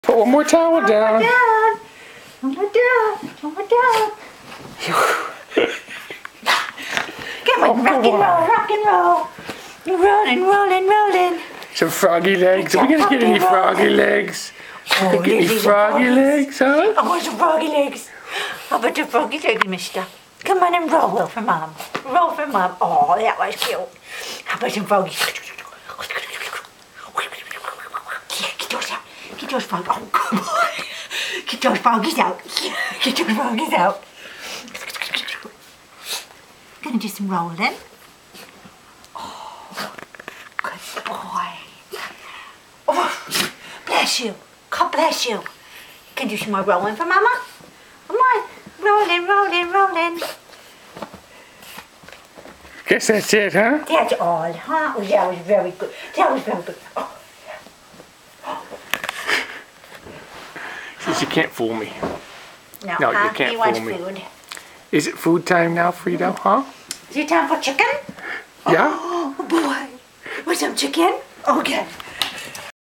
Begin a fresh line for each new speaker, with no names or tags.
Put one more towel down.
One more down. Come on, rock and roll. Rolling.
Some froggy legs. Are we gonna get any froggy legs?
Oh,
Get any froggy legs, huh?
I want some froggy legs. How about the froggy legs, mister? Come on and roll for mom. Roll for mom. Oh, that was cute. How about some froggies? Get those froggies. Oh, come on. Get those froggies out. Get those froggies out. Gonna do some rolling. Oh, good boy. Oh, bless you. God bless you. Can you do some more rolling for mama? Come on. Rolling.
Guess that's it, huh?
That's all, huh? Oh, that was very good. Oh.
Says you can't fool me.
No,
you can't
he wants
fool me.
food.
Is it food time now, Frito, huh?
Is it time for chicken?
Yeah?
Oh, boy. Want some chicken? Okay.